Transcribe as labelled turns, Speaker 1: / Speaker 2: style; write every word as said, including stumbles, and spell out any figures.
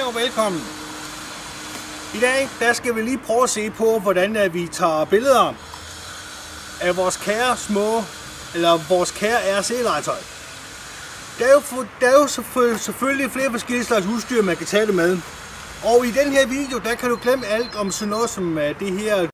Speaker 1: og velkommen. I dag der skal vi lige prøve at se på, hvordan at vi tager billeder af vores kære små, eller vores kære R C-legetøj. Der er jo, der er jo selvfølgelig flere forskellige slags udstyr, man kan tage det med. Og i den her video, der kan du glemme alt om sådan noget som det her